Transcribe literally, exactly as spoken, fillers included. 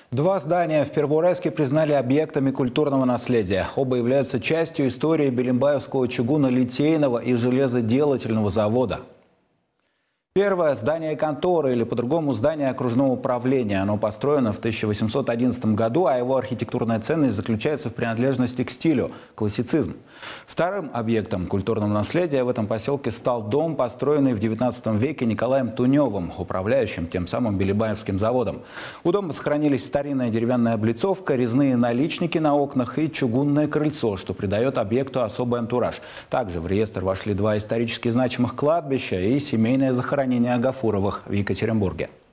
Два здания в Первоуральске признали объектами культурного наследия. Оба являются частью истории Белимбаевского чугунно-литейного и железоделательного завода. Первое – здание конторы, или по-другому здание окружного управления. Оно построено в тысяча восемьсот одиннадцатом году, а его архитектурная ценность заключается в принадлежности к стилю – классицизм. Вторым объектом культурного наследия в этом поселке стал дом, построенный в девятнадцатом веке Николаем Туневым, управляющим тем самым Белимбаевским заводом. У дома сохранились старинная деревянная облицовка, резные наличники на окнах и чугунное крыльцо, что придает объекту особый антураж. Также в реестр вошли два исторически значимых кладбища и семейное захоронение Агафуровых в Екатеринбурге.